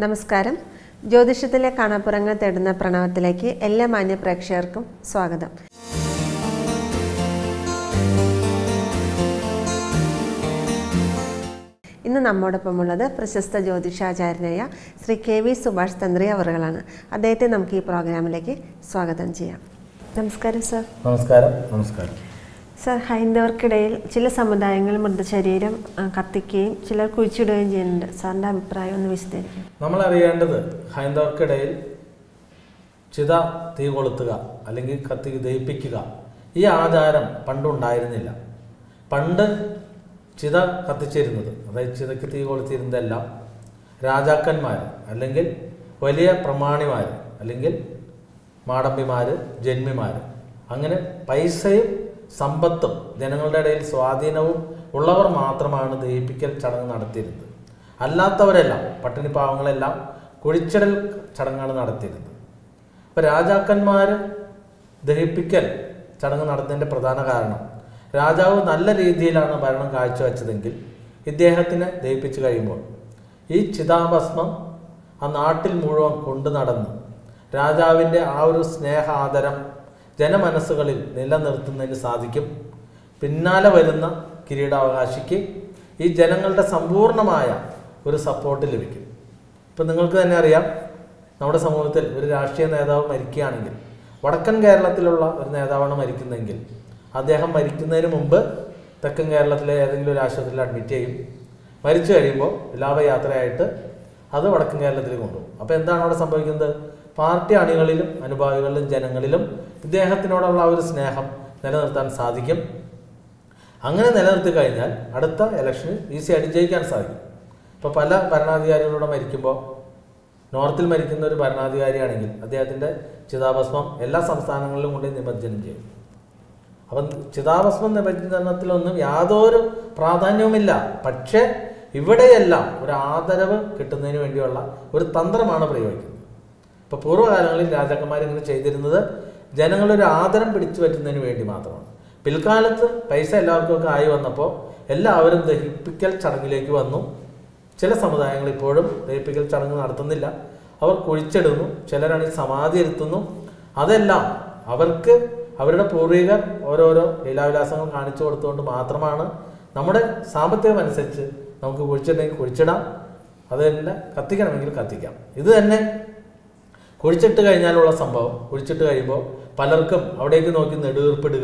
നമസ്കാരം. ജ്യോതിഷത്തിലെ കാണാപ്പുറങ്ങൾ തേടുന്ന പ്രണവത്തിലേക്ക് എല്ലാ മാന്യ പ്രേക്ഷകർക്കും സ്വാഗതം. ഇന്ന് നമ്മോടൊപ്പമുള്ളത് പ്രശസ്ത ജ്യോതിഷാചാര്യനായ ശ്രീ KV സുഭാഷ് തന്ത്രി അവറുകളാണ്. അദ്ദേഹത്തെ നമുക്ക് ഈ പ്രോഗ്രാമിലേക്ക് സ്വാഗതം ചെയ്യാം. നമസ്കാരം സർ. നമസ്കാരം. നമസ്കാരം സർ, ഹൈന്ദവർക്കിടയിൽ ചില സമുദായങ്ങൾ മൃതശരീരം കത്തിക്കുകയും ചിലർ കുഴിച്ചിടുകയും ചെയ്യുന്നുണ്ട്. സാറിൻ്റെ അഭിപ്രായം ഒന്ന് വിശദീകരിക്കും. നമ്മൾ അറിയേണ്ടത് ഹൈന്ദവർക്കിടയിൽ ചിത തീ കൊളുത്തുക അല്ലെങ്കിൽ കത്തി ദഹിപ്പിക്കുക ഈ ആചാരം പണ്ടുണ്ടായിരുന്നില്ല. പണ്ട് ചിത കത്തിച്ചിരുന്നത്, അതായത് ചിതയ്ക്ക് തീ കൊളുത്തിരുന്നതെല്ലാം രാജാക്കന്മാർ അല്ലെങ്കിൽ വലിയ പ്രമാണിമാർ അല്ലെങ്കിൽ മാടമ്പിമാർ, ജന്മിമാർ, അങ്ങനെ പൈസയും സമ്പത്തും ജനങ്ങളുടെ ഇടയിൽ സ്വാധീനവും ഉള്ളവർ മാത്രമാണ് ദഹിപ്പിക്കൽ ചടങ്ങ് നടത്തിയിരുന്നത്. അല്ലാത്തവരെല്ലാം, പട്ടിണി പാവങ്ങളെല്ലാം കുഴിച്ചിടൽ ചടങ്ങാണ് നടത്തിയിരുന്നത്. അപ്പോൾ രാജാക്കന്മാർ ദഹിപ്പിക്കൽ ചടങ്ങ് നടത്തുന്നതിൻ്റെ പ്രധാന കാരണം, രാജാവ് നല്ല രീതിയിലാണ് ഭരണം കാഴ്ചവെച്ചതെങ്കിൽ ഇദ്ദേഹത്തിനെ ദഹിപ്പിച്ച് കഴിയുമ്പോൾ ഈ ചിതാഭസ്മം ആ നാട്ടിൽ മുഴുവൻ കൊണ്ടു നടന്ന് രാജാവിൻ്റെ ആ ഒരു സ്നേഹ ആദരം ജനമനസ്സുകളിൽ നിലനിർത്തുന്നതിന് സാധിക്കും. പിന്നാലെ വരുന്ന കിരീടാവകാശിക്ക് ഈ ജനങ്ങളുടെ സമ്പൂർണമായ ഒരു സപ്പോർട്ട് ലഭിക്കും. ഇപ്പം നിങ്ങൾക്ക് തന്നെ അറിയാം, നമ്മുടെ സമൂഹത്തിൽ ഒരു രാഷ്ട്രീയ നേതാവ് മരിക്കുകയാണെങ്കിൽ, വടക്കൻ കേരളത്തിലുള്ള ഒരു നേതാവാണ് മരിക്കുന്നതെങ്കിൽ അദ്ദേഹം മരിക്കുന്നതിന് മുമ്പ് തെക്കൻ കേരളത്തിലെ ഏതെങ്കിലും ഒരു ആശുപത്രിയിൽ അഡ്മിറ്റ് ചെയ്യും. മരിച്ചു കഴിയുമ്പോൾ ലാഭയാത്രയായിട്ട് അത് വടക്കൻ കേരളത്തിലേക്ക് കൊണ്ടുപോകും. അപ്പോൾ എന്താണ് അവിടെ സംഭവിക്കുന്നത്? പാർട്ടി അണികളിലും അനുഭാവികളിലും ജനങ്ങളിലും ഇദ്ദേഹത്തിനോടുള്ള ഒരു സ്നേഹം നിലനിർത്താൻ സാധിക്കും. അങ്ങനെ നിലനിർത്തി കഴിഞ്ഞാൽ അടുത്ത ഇലക്ഷന് ഈസിയായിട്ട് ജയിക്കാൻ സാധിക്കും. ഇപ്പോൾ പല ഭരണാധികാരികളൂടെ മരിക്കുമ്പോൾ, നോർത്തിൽ മരിക്കുന്ന ഒരു ഭരണാധികാരിയാണെങ്കിൽ അദ്ദേഹത്തിൻ്റെ ചിതാഭസ്മം എല്ലാ സംസ്ഥാനങ്ങളിലും കൊണ്ട് നിമജ്ജനം ചെയ്യും. അപ്പം ചിതാഭസ്മം നിമജ്ജനത്തിലൊന്നും യാതൊരു പ്രാധാന്യവുമില്ല. പക്ഷേ ഇവിടെയെല്ലാം ഒരു ആദരവ് കിട്ടുന്നതിന് വേണ്ടിയുള്ള ഒരു തന്ത്രമാണ് പ്രയോഗിക്കുന്നത്. ഇപ്പോൾ പൂർവ്വകാലങ്ങളിൽ രാജാക്കന്മാർ ഇങ്ങനെ ചെയ്തിരുന്നത് ജനങ്ങളൊരു ആദരം പിടിച്ചു പറ്റുന്നതിന് വേണ്ടി മാത്രമാണ്. പിൽക്കാലത്ത് പൈസ എല്ലാവർക്കും ആയി വന്നപ്പോൾ എല്ലാവരും ദഹിപ്പിക്കൽ ചടങ്ങിലേക്ക് വന്നു. ചില സമുദായങ്ങൾ ഇപ്പോഴും ദഹിപ്പിക്കൽ ചടങ്ങ് നടത്തുന്നില്ല, അവർ കുഴിച്ചിടുന്നു, ചിലരാണെങ്കിൽ സമാധി ഇരുത്തുന്നു. അതെല്ലാം അവർക്ക് അവരുടെ പൂർവികർ ഓരോരോ ലീലാവിലാസങ്ങൾ കാണിച്ചു കൊടുത്തുകൊണ്ട് മാത്രമാണ്. നമ്മുടെ സാമ്പത്തികം അനുസരിച്ച് നമുക്ക് കുഴിച്ചിട്ടെങ്കിൽ കുഴിച്ചിടാം, അത് തന്നെ കത്തിക്കണമെങ്കിൽ കത്തിക്കാം. ഇത് തന്നെ കുഴിച്ചിട്ട് കഴിഞ്ഞാലുള്ള സംഭവം, കുഴിച്ചിട്ട് കഴിയുമ്പോൾ പലർക്കും അവിടേക്ക് നോക്കി നെടുവീർപ്പിടുക.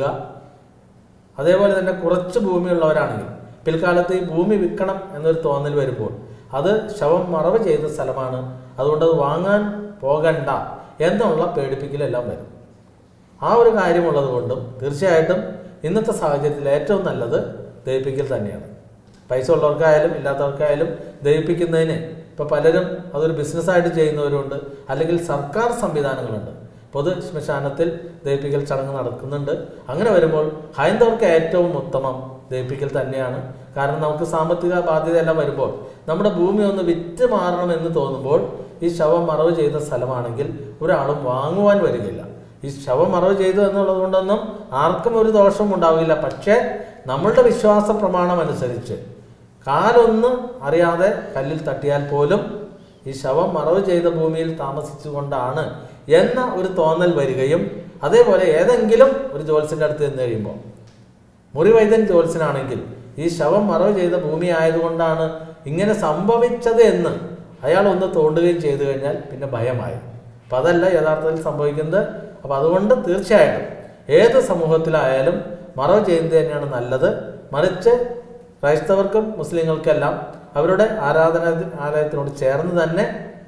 അതേപോലെ തന്നെ കുറച്ച് ഭൂമിയുള്ളവരാണെങ്കിൽ പിൽക്കാലത്ത് ഈ ഭൂമി വിൽക്കണം എന്നൊരു തോന്നൽ വരുമ്പോൾ അത് ശവം മറവ് ചെയ്ത സ്ഥലമാണ്, അതുകൊണ്ട് അത് വാങ്ങാൻ പോകണ്ട എന്നുള്ള പേടിപ്പിക്കലെല്ലാം വരും. ആ ഒരു കാര്യമുള്ളത് കൊണ്ടും തീർച്ചയായിട്ടും ഇന്നത്തെ സാഹചര്യത്തിൽ ഏറ്റവും നല്ലത് ദഹിപ്പിക്കൽ തന്നെയാണ്. പൈസ ഉള്ളവർക്കായാലും ഇല്ലാത്തവർക്കായാലും ദഹിപ്പിക്കുന്നതിന് ഇപ്പോൾ പലരും അതൊരു ബിസിനസ്സായിട്ട് ചെയ്യുന്നവരുണ്ട്, അല്ലെങ്കിൽ സർക്കാർ സംവിധാനങ്ങളുണ്ട്. പൊതു ശ്മശാനത്തിൽ ദഹിപ്പിക്കൽ ചടങ്ങ് നടക്കുന്നുണ്ട്. അങ്ങനെ വരുമ്പോൾ ഹൈന്ദവർക്ക് ഏറ്റവും ഉത്തമം ദഹിപ്പിക്കൽ തന്നെയാണ്. കാരണം നമുക്ക് സാമ്പത്തിക ബാധ്യതയെല്ലാം വരുമ്പോൾ നമ്മുടെ ഭൂമി ഒന്ന് വിറ്റ് മാറണമെന്ന് തോന്നുമ്പോൾ ഈ ശവം മറവ് ചെയ്ത സ്ഥലമാണെങ്കിൽ ഒരാളും വാങ്ങുവാൻ വരികയില്ല. ഈ ശവം മറവ് ചെയ്തു എന്നുള്ളത് കൊണ്ടൊന്നും ആർക്കും ഒരു ദോഷവും ഉണ്ടാവില്ല. പക്ഷേ നമ്മളുടെ വിശ്വാസ പ്രമാണം അനുസരിച്ച് കാലൊന്ന് അറിയാതെ കല്ലിൽ തട്ടിയാൽ പോലും ഈ ശവം മറവ് ചെയ്ത ഭൂമിയിൽ താമസിച്ചുകൊണ്ടാണ് എന്ന ഒരു തോന്നൽ വരികയും, അതേപോലെ ഏതെങ്കിലും ഒരു ജ്യോത്സ്യൻ്റെ അടുത്ത് ചെന്ന് കഴിയുമ്പോൾ, മുറിവൈദ്യൻ ജ്യോത്സ്യനാണെങ്കിൽ ഈ ശവം മറവ് ചെയ്ത ഭൂമി ആയതുകൊണ്ടാണ് ഇങ്ങനെ സംഭവിച്ചത് എന്ന് അയാൾ ഒന്ന് തോണ്ടുകയും ചെയ്തു കഴിഞ്ഞാൽ പിന്നെ ഭയമായി. അപ്പം അതല്ല യഥാർത്ഥത്തിൽ സംഭവിക്കുന്നത്. അപ്പം അതുകൊണ്ട് തീർച്ചയായിട്ടും ഏത് സമൂഹത്തിലായാലും മറവ് ചെയ്യുന്നത് തന്നെയാണ് നല്ലത്. മറിച്ച് ക്രൈസ്തവർക്കും മുസ്ലിങ്ങൾക്കെല്ലാം അവരുടെ ആരാധനാലയത്തിനോട് ചേർന്ന് തന്നെ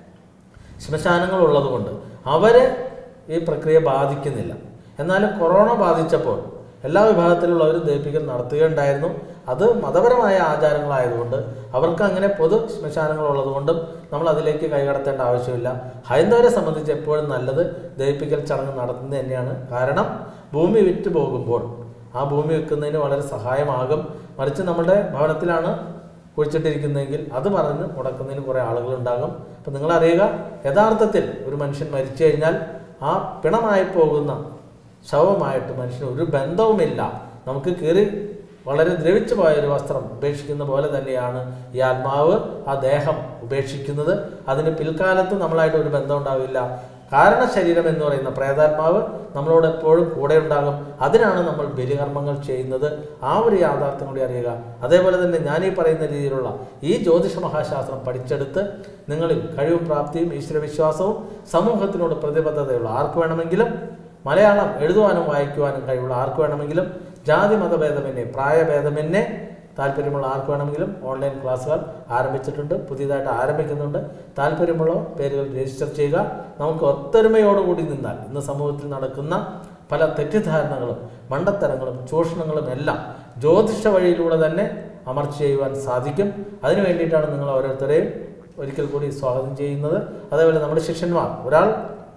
ശ്മശാനങ്ങൾ ഉള്ളതുകൊണ്ട് അവരെ ഈ പ്രക്രിയ ബാധിക്കുന്നില്ല. എന്നാലും കൊറോണ ബാധിച്ചപ്പോൾ എല്ലാ വിഭാഗത്തിലുള്ളവരും ദഹിപ്പിക്കൽ നടത്തുകയുണ്ടായിരുന്നു. അത് മതപരമായ ആചാരങ്ങളായതുകൊണ്ട് അവർക്ക് അങ്ങനെ പൊതു ശ്മശാനങ്ങൾ ഉള്ളതുകൊണ്ടും നമ്മൾ അതിലേക്ക് കൈകടത്തേണ്ട ആവശ്യമില്ല. ഹൈന്ദവരെ സംബന്ധിച്ച് എപ്പോഴും നല്ലത് ദഹിപ്പിക്കൽ ചടങ്ങ് നടത്തുന്നത് തന്നെയാണ്. കാരണം ഭൂമി വിറ്റ് പോകുമ്പോൾ ആ ഭൂമി വിൽക്കുന്നതിന് വളരെ സഹായമാകും. മറിച്ച് നമ്മുടെ ഭവനത്തിലാണ് കുഴിച്ചിട്ടിരിക്കുന്നതെങ്കിൽ അത് പറഞ്ഞ് മുടക്കുന്നതിന് കുറേ ആളുകളുണ്ടാകും. അപ്പം നിങ്ങളറിയുക, യഥാർത്ഥത്തിൽ ഒരു മനുഷ്യൻ മരിച്ചു കഴിഞ്ഞാൽ ആ പിണമായി പോകുന്ന ശവമായിട്ട് മനുഷ്യന് ഒരു ബന്ധവുമില്ല. നമുക്ക് കീറി വളരെ ദ്രവിച്ചു പോയൊരു വസ്ത്രം ഉപേക്ഷിക്കുന്ന പോലെ തന്നെയാണ് ഈ ആത്മാവ് ആ ദേഹം ഉപേക്ഷിക്കുന്നത്. അതിന് പിൽക്കാലത്ത് നമ്മളായിട്ട് ഒരു ബന്ധം ഉണ്ടാവില്ല. കാരണ ശരീരം എന്ന് പറയുന്ന പ്രേതാത്മാവ് നമ്മളോട് എപ്പോഴും കൂടെ ഉണ്ടാകും. അതിനാണ് നമ്മൾ ബലികർമ്മങ്ങൾ ചെയ്യുന്നത്. ആ ഒരു യാഥാർത്ഥ്യം കൂടി അറിയുക. അതേപോലെ തന്നെ ഞാൻ ഈ പറയുന്ന രീതിയിലുള്ള ഈ ജ്യോതിഷ മഹാശാസ്ത്രം പഠിച്ചെടുത്ത് നിങ്ങളിൽ കഴിവും പ്രാപ്തിയും ഈശ്വരവിശ്വാസവും സമൂഹത്തിനോട് പ്രതിബദ്ധതയുള്ള ആർക്ക് വേണമെങ്കിലും, മലയാളം എഴുതുവാനും വായിക്കുവാനും കഴിവുള്ള ആർക്ക് വേണമെങ്കിലും, ജാതി മതഭേദമെന്നെ പ്രായഭേദമെന്നെ താല്പര്യമുള്ള ആർക്ക് വേണമെങ്കിലും ഓൺലൈൻ ക്ലാസ്സുകൾ ആരംഭിച്ചിട്ടുണ്ട്, പുതിയതായിട്ട് ആരംഭിക്കുന്നുണ്ട്. താല്പര്യമുള്ള പേരുകൾ രജിസ്റ്റർ ചെയ്യുക. നമുക്ക് ഒത്തൊരുമയോടുകൂടി നിന്നാൽ ഇന്ന് സമൂഹത്തിൽ നടക്കുന്ന പല തെറ്റിദ്ധാരണകളും മണ്ടത്തരങ്ങളും ചൂഷണങ്ങളും എല്ലാം ജ്യോതിഷ വഴിയിലൂടെ തന്നെ അമർച്ച ചെയ്യുവാൻ സാധിക്കും. അതിനു വേണ്ടിയിട്ടാണ് നിങ്ങൾ ഓരോരുത്തരെയും ഒരിക്കൽ കൂടി സ്വാഗതം ചെയ്യുന്നത്. അതേപോലെ നമ്മുടെ ശിഷ്യന്മാർ, ഒരാൾ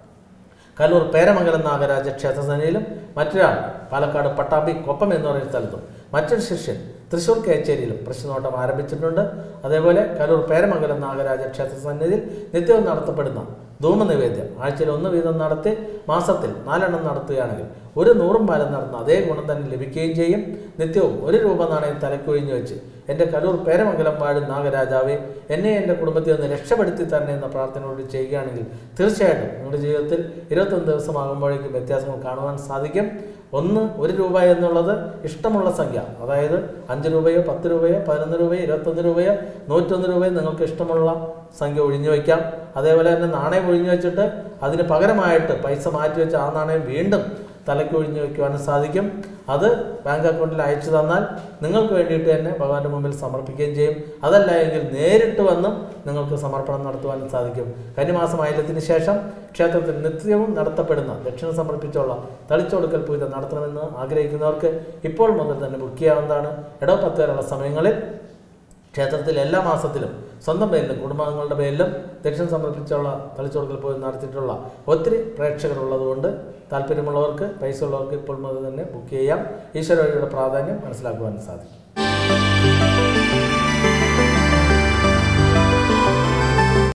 കല്ലൂർ പേരമംഗലം നാഗരാജ ക്ഷേത്രസേനയിലും, മറ്റൊരാൾ പാലക്കാട് പട്ടാമ്പി കൊപ്പം എന്ന് പറയുന്ന സ്ഥലത്തും, മറ്റൊരു ശിഷ്യൻ തൃശ്ശൂർ കേച്ചേരിയിലും പ്രശ്നോട്ടം ആരംഭിച്ചിട്ടുണ്ട്. അതേപോലെ കല്ലൂർ പേരമംഗലം നാഗരാജ ക്ഷേത്രസന്നിധിയിൽ നിത്യവും നടത്തപ്പെടുന്ന ധൂമനിവേദ്യം ആഴ്ചയിൽ 1 വീതം നടത്തി മാസത്തിൽ 4 എണ്ണം നടത്തുകയാണെങ്കിൽ 100 പാലം നടന്ന അതേ ഗുണം തന്നെ ലഭിക്കുകയും ചെയ്യും. നിത്യവും 1 രൂപ നാണയം തലക്കൊഴിഞ്ഞു വെച്ച് എൻ്റെ കല്ലൂർ പേരമംഗലം വാഴും നാഗരാജാവെ എന്നെ എൻ്റെ കുടുംബത്തെ ഒന്ന് രക്ഷപ്പെടുത്തി തരണേ എന്ന പ്രാർത്ഥനയോട് ചെയ്യുകയാണെങ്കിൽ തീർച്ചയായിട്ടും നിങ്ങളുടെ ജീവിതത്തിൽ 21 ദിവസമാകുമ്പോഴേക്കും വ്യത്യാസങ്ങൾ കാണുവാൻ സാധിക്കും. 1 രൂപ എന്നുള്ളത് ഇഷ്ടമുള്ള സംഖ്യ, അതായത് 5 രൂപയോ 10 രൂപയോ 11 രൂപയോ 21 രൂപയോ 101 രൂപയോ നിങ്ങൾക്ക് ഇഷ്ടമുള്ള സംഖ്യ ഒഴിഞ്ഞു വയ്ക്കാം. അതേപോലെ തന്നെ നാണയം ഒഴിഞ്ഞു വെച്ചിട്ട് അതിന് പകരമായിട്ട് പൈസ മാറ്റി വെച്ച് ആ നാണയം വീണ്ടും തലയ്ക്ക് ഒഴിഞ്ഞു വയ്ക്കുവാനും സാധിക്കും. അത് ബാങ്ക് അക്കൗണ്ടിൽ അയച്ചു തന്നാൽ നിങ്ങൾക്ക് വേണ്ടിയിട്ട് തന്നെ ഭഗവാന്റെ മുമ്പിൽ സമർപ്പിക്കുകയും ചെയ്യും. അതല്ല എങ്കിൽ നേരിട്ട് വന്നും നിങ്ങൾക്ക് സമർപ്പണം നടത്തുവാനും സാധിക്കും. കന്നിമാസം ആയില്യത്തിന് ശേഷം ക്ഷേത്രത്തിൽ നിത്യവും നടത്തപ്പെടുന്ന ദക്ഷിണ സമർപ്പിച്ചുള്ള തളിച്ചുകൊടുക്കൽ പൂജ നടത്തണമെന്ന് ആഗ്രഹിക്കുന്നവർക്ക് ഇപ്പോൾ മുതൽ തന്നെ ബുക്ക് ചെയ്യാവുന്നതാണ്. 10 വരെയുള്ള സമയങ്ങളിൽ ക്ഷേത്രത്തിൽ എല്ലാ മാസത്തിലും സ്വന്തം പേരിലും കുടുംബാംഗങ്ങളുടെ പേരിലും ദക്ഷിണ സമർപ്പിച്ചുള്ള തളിച്ചുകൊടുക്കൽ പൂജ നടത്തിയിട്ടുള്ള ഒത്തിരി പ്രേക്ഷകരുള്ളതുകൊണ്ട് താല്പര്യമുള്ളവർക്ക്, പൈസ ഉള്ളവർക്ക് ഇപ്പോൾ മുതൽ തന്നെ ബുക്ക് ചെയ്യാം. ഈശ്വരയുടെ പ്രാധാന്യം മനസ്സിലാക്കുവാൻ സാധിക്കും.